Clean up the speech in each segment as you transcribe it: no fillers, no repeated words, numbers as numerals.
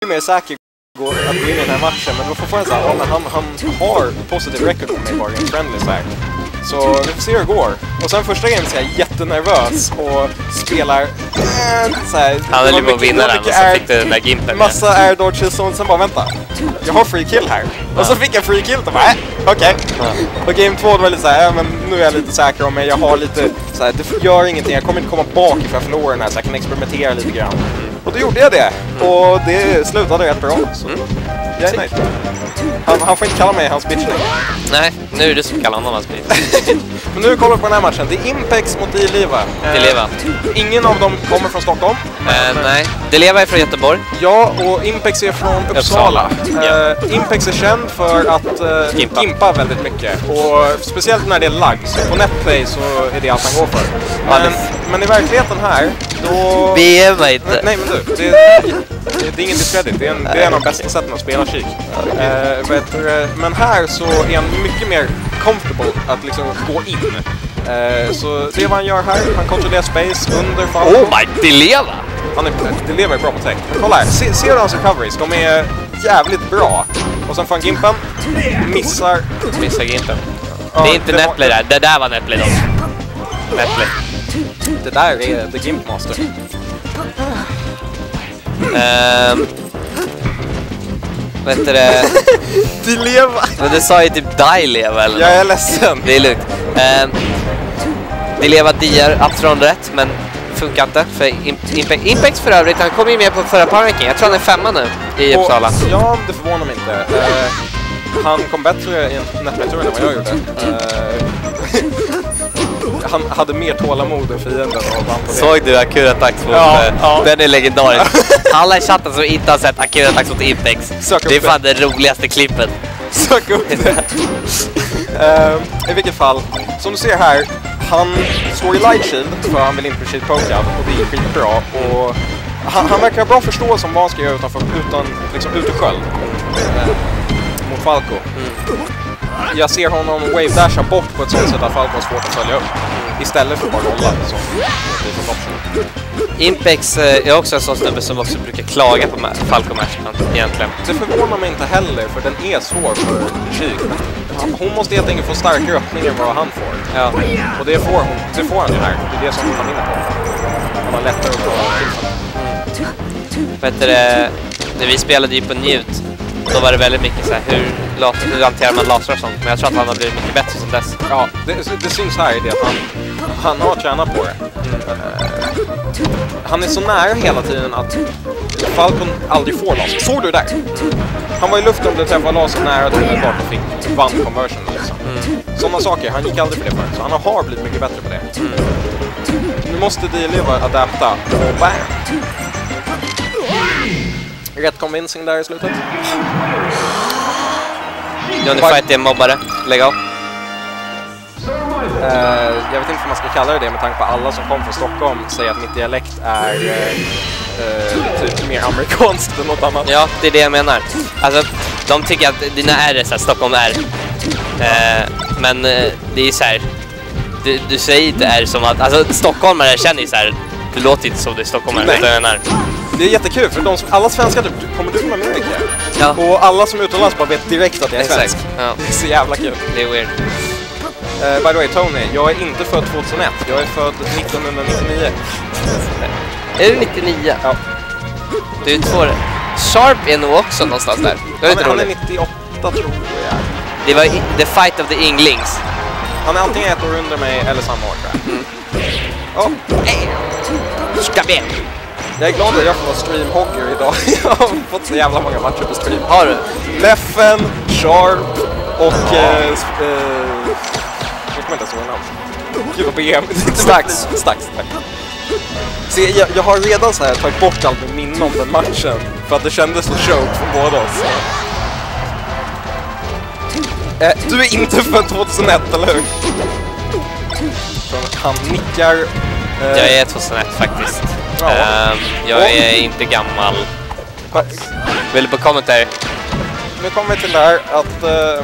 mer säker att gå in i den här matchen, men då får fortfarande säga att han har positiv record med Bargain Friendly så här. Så vi får se hur det går. Och sen första gamet så är jag jättenervös och spelar så här. Han höll ju på att vinna den och så fick du den där gimpen. Massa air dodges och sen bara vänta. Jag har free kill här. Och så fick jag free kill och bara okej. Och game 2 var lite så här, men nu är jag lite säker om mig. Jag har lite så här, det gör ingenting. Jag kommer inte komma bak ifall jag förlorar den här så jag kan experimentera lite grann. Och då gjorde jag det. Och det slutade rätt bra. Så jag är nöjd. Han får inte kalla mig hans bitch längre. Nej, nu är det som kallar honom hans bitch. Men nu kollar vi på den här matchen. Det är Impex mot Deleva. Deleva. Ingen av dem kommer från Stockholm. Nej, Deleva är från Göteborg. Ja, och Impex är från Uppsala. Impex är känd för att gimpa väldigt mycket. Och speciellt när det är lag. Så på Netplay så är det allt han går för. Men i verkligheten här, då... Beva inte. Nej, men du. Det är ingen discredit. Det är en av de bästa sätten att spela kik. Men här så är han mycket mer comfortable att liksom gå in. Så det är vad han gör här. Han kontrollerar space under Falco. Oh my, Deleva! Deleva är bra på tech. Kolla här, ser du hans recoveries? De är jävligt bra. Och sen får han gimpen. Missar gimpen. Det är inte Netplay där. Det där var Netplay då. Netplay. Det där är The Gimp Master. Vad heter det? Deleva! Men det sa ju typ Deleva eller Jag är ledsen. Det är lugnt. Deleva diar upthrone rätt, men funkar inte för Impex för övrigt. Han kom ju med på förra powerranking. Jag tror han är 5 nu i Uppsala. Ja, det förvånar mig inte. Han kom bättre i Netplay-turen än vad jag gjorde. Han hade mer tålamod än fienden och vann på det. Såg du Akura-attacks mot... Den är legendarisk. Alla i chatten som inte har sett Akura-attacks mot Impex. Det är fan det roligaste klippet. Sök upp det. I vilket fall, som du ser här, han står i light shield för han vill inte shield poka och det är skitbra. Och han verkar ha bra förståelse om vad han ska göra utan liksom ut ur sköld mot Falco. Jag ser honom wave-dasha bort på ett sånt sätt att Falco har svårt att följa upp. Istället för bara rolla. Impex är också en sån snubbe som också brukar klaga på Falco-matchen egentligen. Det förvånar mig inte heller, för den är svår för Kyk. Hon måste helt enkelt få starkare öppningar än vad han får. Ja. Och det får han ju här. Det är det som han vinner på. Han har lättare att klara tillfället. När vi spelade ju på Njut, då var det väldigt mycket så här, hur hanterar man lasrar och sånt. Men jag tror att han har blivit mycket bättre som dess. Ja, det syns här i det att han har tränat på det. Han är så nära hela tiden att Falcon aldrig får laser. Såg du där? Han var i luften och blev träffad laser nära till att och fick vann conversion liksom. Sådana saker, han gick aldrig på det förut. Så han har blivit mycket bättre på det. Nu måste Deleva adapta och bam! Rätt convincing där i slutet. Johnny Fight är en mobbare. Lägg av. Jag vet inte om man ska kalla det med tanke på alla som kom från Stockholm säger att mitt dialekt är typ mer amerikanskt än något annat. Ja, det är det jag menar. Alltså, de tycker att dina är så här, Stockholm är. Men det är så här, du säger inte är som att, alltså stockholmare känner ju så här, det låter inte som det är stockholmare. Det är jättekul för alla svenskar typ, kommer du från Amerika? Ja. Och alla som utomlands bara vet direkt att jag är svensk. Ja. Det är så jävla kul. Det är weird. By the way, Tony, jag är inte född 2001. Jag är född 1999. Är du 99? Ja. Du är 2 år. Sharp är nog också någonstans där. Han är 98 tror jag. Det var The Fight of the Inglings. Han är antingen ett år under mig eller samma år tror jag. Ska vi? Jag är glad att jag får vara streamhogger idag. Jag har fått så jävla många matcher på stream. Har du? Leffen, Sharp och... jag kommer inte ens ihåg namn. Gud vad BM. Stax. Se, jag har redan så här tagit bort allt med minne om den matchen. För att det kändes så choke från båda oss. Du är inte född 2001, eller hur? Han nickar... Jag är 2001 faktiskt. Ja. Jag är inte gammal. Vill du på kommentar? Nu kommer vi till det här att...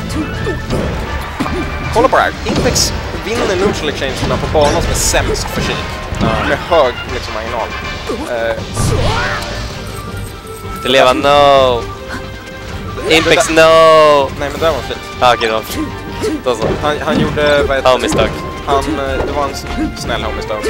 kolla på det här. Impex vinner neutral exchangerna på banan som är sämst för kik. Med hög liksom, marginal. Det lever no. Impex no. Nej, men det var fint. Okej då. Då så. Han gjorde... Vad heter Homie-stock. det var en snäll homie-stock.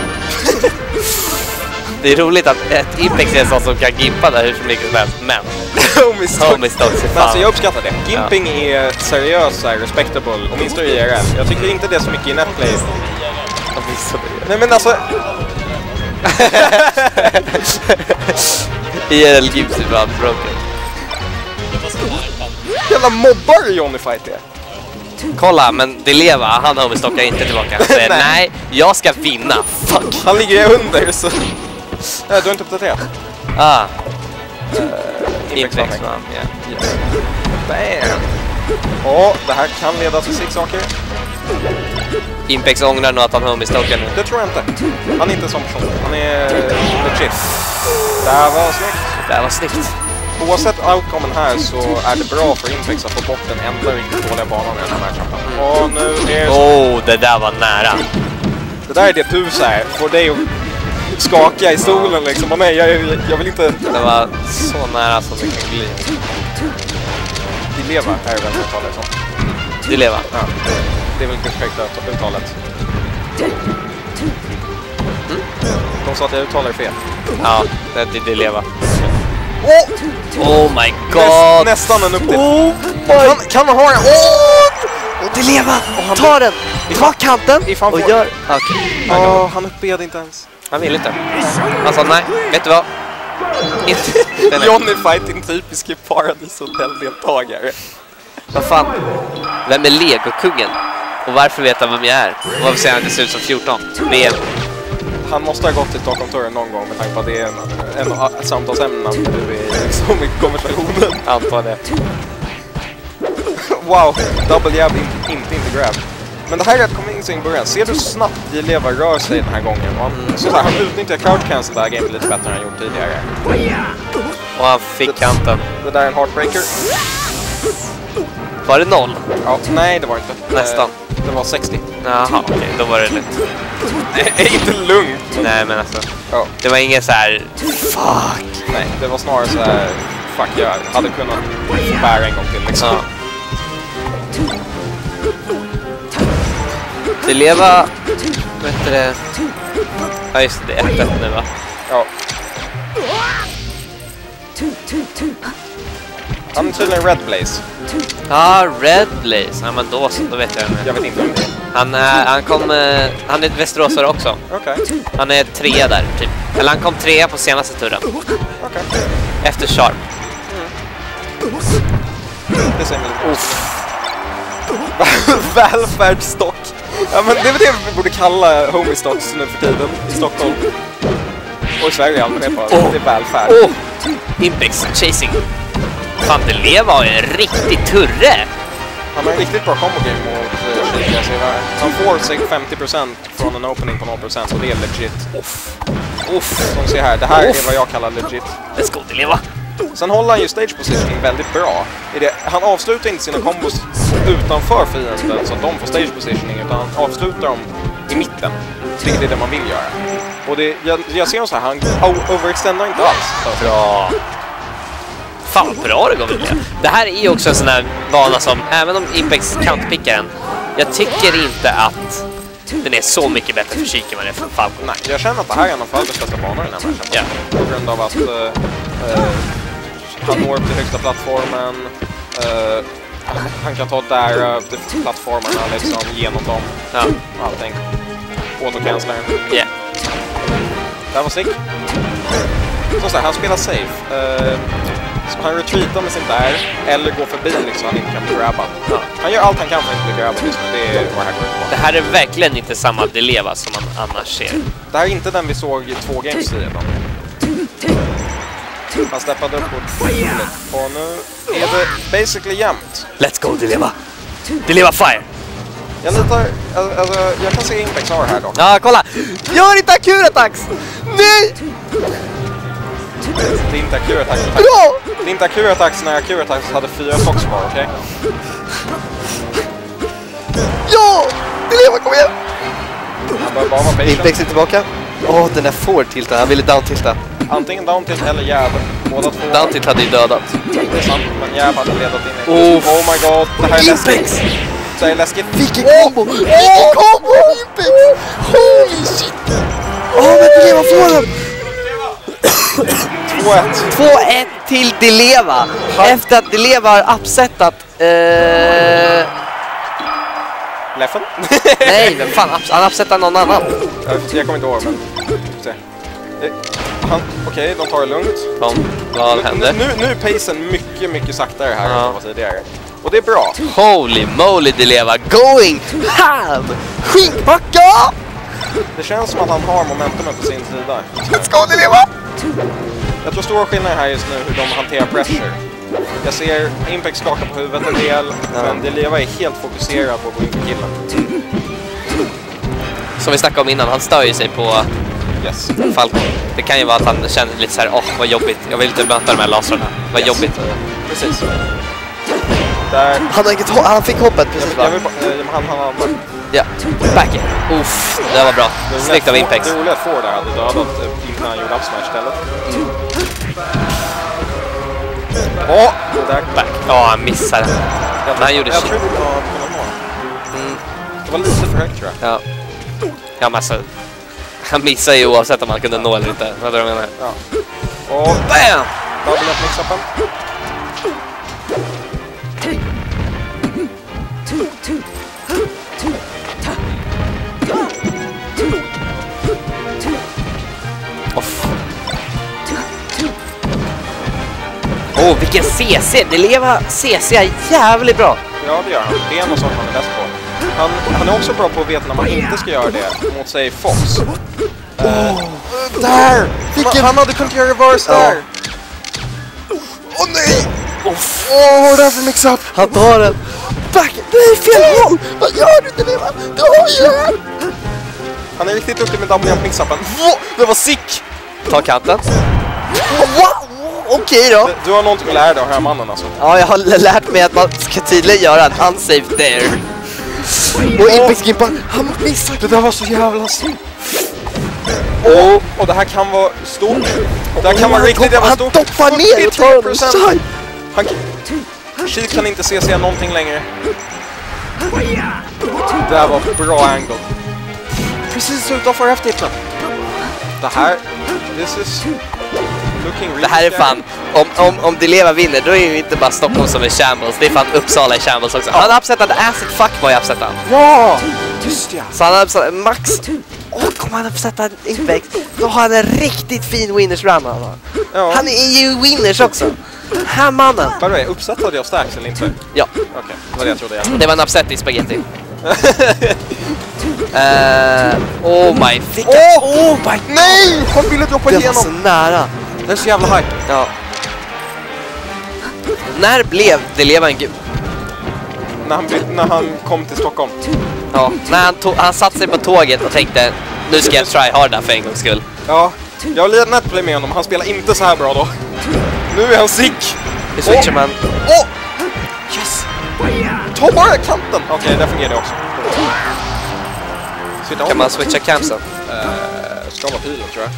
Det är roligt att ett Impex är en sån som kan gimpa där hur mycket som helst, men Homie-stock. Men alltså jag uppskattar det. Gimping är seriös, respectable, åtminstone i IRL. Jag tycker inte det är så mycket i netplay. Nej men alltså... IRL gips är bara broken. Jävla mobbar Johnny Fight det. Kolla, men Deleva, han homestockar inte tillbaka. Han säger, nej, jag ska vinna. Fuck. Han ligger under, så... Nej, du har inte uppdaterat. Impex man, ja. Yes. Bam! Ja, det här kan leda till 6 saker. Impex ångrar nog att han homestockar nu. Det tror jag inte. Han är inte som person. Han är legit. Det här var snyggt. Det här var snyggt. Oavsett outcomen här så är det bra för Impex att få bort den enda riktigt dåliga banan i den här matchen. Och nu är det där var nära. Det där är det du säger. Får dig att skaka i stolen liksom. Och nej, jag vill inte... Det var så nära som det kan bli. Deleva är väl uttalet som. Deleva. Ja, det är väl det perfekta uttalet. De sa att jag uttalar fel. Ja, det är Deleva. Oh my god! Nästan en upp till. Kan man ha den? Deleva! Ta den! Ta kanten! Och gör... Okej. Han uppbed inte ens. Han vill inte. Han sa nej, vet du vad? Johnny Fight, en typisk Paradise Hotel-deltagare. Vad fan? Vem är Lego-kungen? Och varför vet han vem jag är? Och varför säger han att det ser ut som 14? VM. Han måste ha gått till Stockholm-touren någon gång med tanke på att det är en samtalsämnen du är liksom i konversationen. Antar det. Wow, double jab, inte grab. Men det här är att komma in sin början. Ser du snabbt Deleva rör sig den här gången? Och han utnyttjar crowd cancel det här gamet lite bättre än han gjort tidigare. Och han fick kanten. Det där är en heartbreaker. Var det 0? Ja, nej det var inte. Nästan. Det var 60. Jaha, okej, då var det lugnt. Det är inte lugnt. Nej, men alltså. Det var ingen så här. Fuck. Nej, det var snarare så här. Fuck, jag hade kunnat bära en gång till liksom. Ja. Deleva, vad heter det? Ja just det, 1-1 nu va? Ja. Han är tydligen Red Blaze. Ja, Red Blaze. Ja men då vet jag det. Jag vet inte om det. Han är västeråsare också. Okej. Han är 3 där typ. Eller han kom 3 på senaste turen. Okej. Efter Sharp. Det ser väl uff. Välfärdsstock. Ja men det är väl det vi borde kalla homie-stocks nu för tiden i Stockholm. Och i Sverige allmänhet bara. Det är välfärd. Impex chasing. Fan, Deleva är en riktig turre. Han har en riktigt bra combo-game mot Shake. Han får sig 50% från en opening på 0% och det är legit. Uff, som ser här. Det här är vad jag kallar legit. Let's go, Deleva. Sen håller han ju stage positioning väldigt bra. Han avslutar inte sina kombos utanför fienden så att de får stage positioning, utan han avslutar dem i mitten. Vilket är det man vill göra. Och jag ser så här, han overextendar inte alls. Bra. Fan vad bra det går väl det. Det här är ju också en sån här bana som, även om Impex counterpickar den, jag tycker inte att den är så mycket bättre fysik än vad det är för Falcon. Nej, jag känner att det här är en av Falcons bästa banor i den här matchen. Ja. På grund av att han når upp till högsta plattformen. Han kan ta där upp till plattformarna liksom genom dem. Ja. Allting. Autocancelaren. Yeah. Det här var sick. Så här, han spelar safe. Så han retreatar med sin där eller går förbi liksom, han inte kan bli grabbad. Ja. Han gör allt han kan för att inte bli grabbad just nu. Det är vad det här är verkligen inte samma Deleva som man annars ser. Det här är inte den vi såg i 2 games tidigare. Han steppade upp och nu är det basically jämnt. Let's go Deleva. Deleva fire. Jag litar, alltså, jag kan se Impex har här dock. Ja, kolla. Gör inte Akura-attacks. Nej! Det är inte Akura-attacks. Det är inte Akura-attacks när Akura-attacks hade 4 stocks kvar, okej? Ja! Deleva, kom igen! Han bör bara vara patient. Impex är tillbaka. Den är forward-tilta. Han ville down-tilta. Antingen Downtilt eller Jab. Båda två. Downtilt hade ju dödat. Det är sant, men Jab hade ledat in i. Oh my god, det här är läskigt. Det här är läskigt. Vilken combo! Vilken combo! Impex! Holy shit! Men Deleva får den! 2-1. 2-1 till Deleva. Efter att Deleva har upsetat... Leffen? Nej, men fan, han upsetar någon annan. Jag kommer inte ihåg, men... Se. Okej, de tar det lugnt. Vad händer? Nu är pacen mycket saktare här än vad var tidigare. Och det är bra. Holy moly, Deleva going ham! Skinkbacka! Det känns som att han har momentumet på sin sida. Let's go, Deleva! Jag tror stora skillnader här just nu hur de hanterar pressure. Jag ser Impex skaka på huvudet en del, men Deleva är helt fokuserad på att gå in för killen. Som vi snackade om innan, han stör ju sig på Falcon. Det kan ju vara att han känner lite så här, vad jobbigt. Jag vill inte möta de här lasrarna. Vad jobbigt. Precis. Där. Han fick hoppet precis, va? Han ja, backer. Uff, det var bra. Snyggt av Impex. Det roliga att få där hade dödat innan han gjorde up smash istället. Där. Back. Ja, han missade. Men han gjorde jag tror det var det var lite för högt, tror jag. Ja. Ja, men alltså, han missar ju oavsett om han kunde nå eller inte. Vad är det du menar? Ja. Och bam! Double up mix-upen. Vilken CC! Deleva CC är jävligt bra. Ja, det gör han. Det är något som han är bäst på. Han är också bra på att veta när man inte ska göra det mot sig Fox. Där! Han hade kunnat göra reverse där! Nej! Det är för mix-up! Han tar den. Back! Nej, fel håll! Vad gör du, Deleva? Du har ju det här! Han är riktigt duktig med double mix-upen. Det var sick! Ta kanten. Okej då. Du har någonting att lära dig av den här mannen alltså. Ja, jag har lärt mig att man ska tydligen göra en unsafe there. Och Impex Gimpa, han missar. Det där var så jävla stort. Och det här kan vara stort. Det här kan vara riktigt jävla stort. Han toppar ner och tar en offside. Shield kan inte se någonting längre. Det här var bra angle. Precis utanför F-titeln. Det här... This is... Det här är fan, om Deleva vinner, då är det inte bara Stockholm som är shambles, det är fan Uppsala i shambles också. Han har upsetat Acid Fuckboy upsetat. Ja! Just ja. Så han har upsetat Max. Kommer han upseta Impex, då har han en riktigt fin winners run. Ja. Han är ju winners också. Här mannen. By the way, uppsattade jag Stacks eller inte? Ja. Okej, det var det jag trodde. Det var en upset i spaghetti. Oh my... Nej! Han ville droppa igenom. Det var så nära. Det är så jävla hype. Ja. När blev Deleva en gud? När han kom till Stockholm. Ja, när han satt sig på tåget och tänkte, nu ska jag try harda för en gångs skull. Ja, jag har lidat netplay med honom. Han spelar inte så här bra då. Nu är han sick. Det switchar man. Yes! Ta bara kanten. Okej, där fungerar det också. Kan man switcha campsen? Ska vara pilen, tror jag.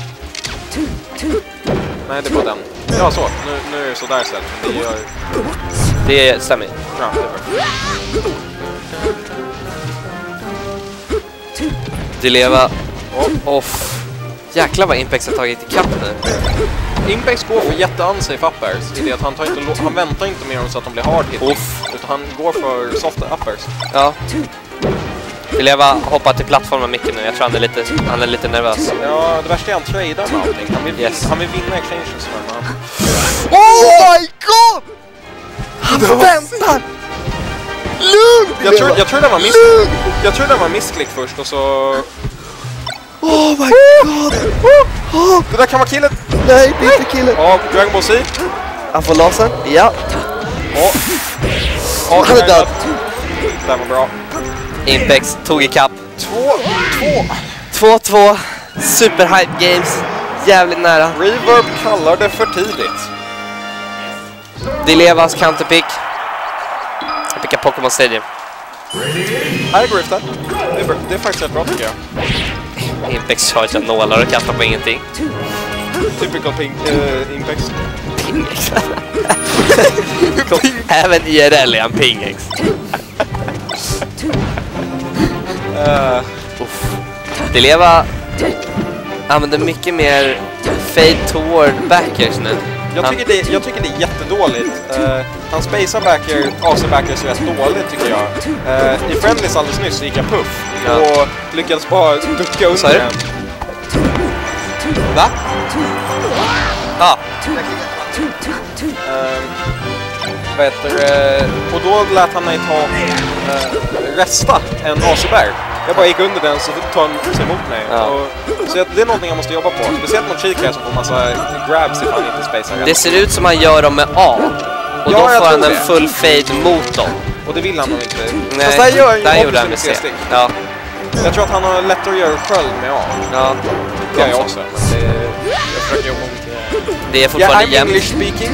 Nej, det är bara den. Ja, så. Nu är det så där istället. Det stämmer. Ja, det är bra. Deleva. Off. Jäklar vad Impex har tagit i kapp nu. Impex går för jätte-unsafe uppers. I det att han väntar inte med dem så att de blir hard hit. Utan han går för soft uppers. Ja. Deleva hoppar till plattformen mycket nu. Jag tror han är lite nervös. Ja, det värsta är att han tradar med allting. Han vill vinna exchanges med honom. Oh my god! Han väntar! Lugn! Jag tror det var missklick först och så... Oh my god! Det där kan vara killet! Nej, det är inte killen! Ja, Dragon Ball Z. Han får lasern, ja. Han är död. Det var bra. Impex tog i kapp. 2-2. 2-2. Super hype games. Jävligt nära. Reverb kallar det för tidigt. Delevas counterpick. Jag pickar Pokémon Stadium. Här går det. Det är faktiskt rätt bra, tycker jag. Impex chargear nålar och kastar på ingenting. Typical Impex. Pingex. Även IRL är han Pingex. Dileva använder mycket mer fade toward backers nu. Jag tycker det är jättedåligt. Han spacear backer, AC-backers rätt dåligt tycker jag. I Friendlies alldeles nyss gick jag puff och lyckades bara ducka under den. Va? Ja. Och då lät han mig ta resta en AC-back. Jag bara gick under den så tar han sig emot mig. Ja. Så det är någonting jag måste jobba på. Speciellt mot Chica som får massa grabs ifall han inte spacear rätt. Det ser ut som han gör dem med A. Och då får han en full fade mot dem. Och det vill han nog inte. Nej, fast där gjorde han med C. Ja. Jag tror att han har lättare att göra själv med A. Ja. Det är jag också. Men jag försöker jobba mot det. Det är fortfarande I'm jämnt. English speaking.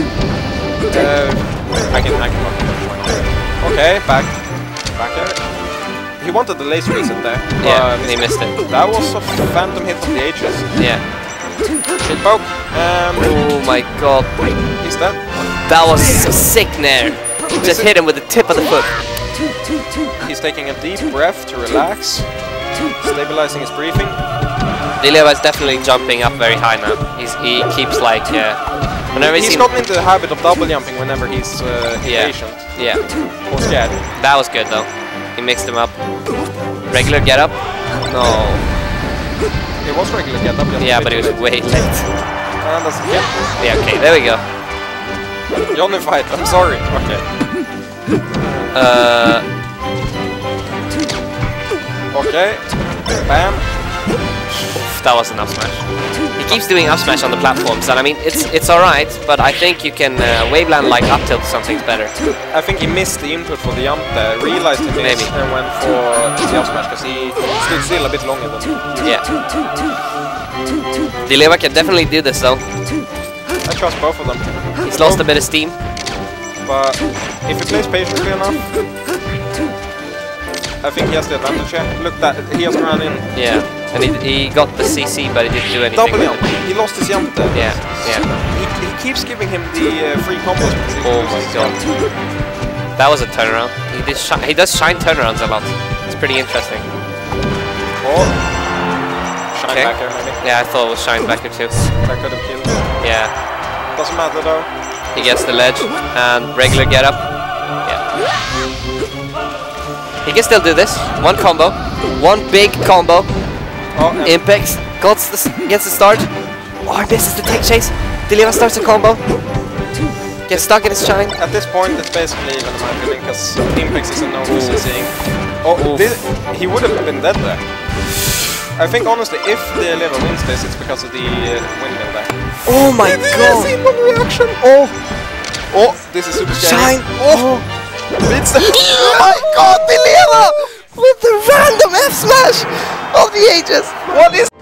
I can okay, back here. He wanted the laser reset there. Yeah, he missed it. That was a phantom hit of the Aegis. Yeah. Shit poke. Oh my god. He's dead. That was so sick nair. Just hit him with the tip of the foot. He's taking a deep breath to relax. Stabilizing his breathing. Dileva is definitely jumping up very high now. He keeps like whenever he's gotten into the habit of double jumping whenever he's impatient. Yeah. Or scared. That was good though. He mixed them up. Regular get up? No. It was regular get up. Yeah, but it was way late. And that's the kill. Yeah, okay, there we go. Johnny fight, I'm sorry. Okay. Okay. Bam. That was an up smash. He keeps doing up smash on the platforms, and I mean it's alright, but I think you can waveland like up tilt something's better. I think he missed the input for the jump there, realized he missed and went for the up smash because he stood still a bit longer than Yeah. Dileva can definitely do this though. I trust both of them. He's lost a bit of steam. But if he plays patiently enough, I think he has the advantage here. Look, that he has run in. Yeah, and he got the CC, but he didn't do anything. Double jump. He lost his jump there. Yeah, yeah. He keeps giving him the free combos. Oh my god. That was a turnaround. He does shine turnarounds a lot. It's pretty interesting. Oh. Shine backer maybe. Yeah, I thought it was shine backer too. That could have killed. Yeah. Doesn't matter though. He gets the ledge and regular get up. Yeah. He can still do this. One combo. One big combo. Oh, Impex gets the start. Oh, he misses the tech chase. Dileva starts a combo. Gets stuck in his shine. At this point, it's basically even in my opinion, because Impex is a no for CCing. Oh, he would have been dead there. I think honestly, if the Dileva wins this, it's because of the windmill there. Oh my god! One reaction. Oh, this is super scary. Shine. Oh, beats the. oh my god, Dileva with the random F smash of the Aegis. What is?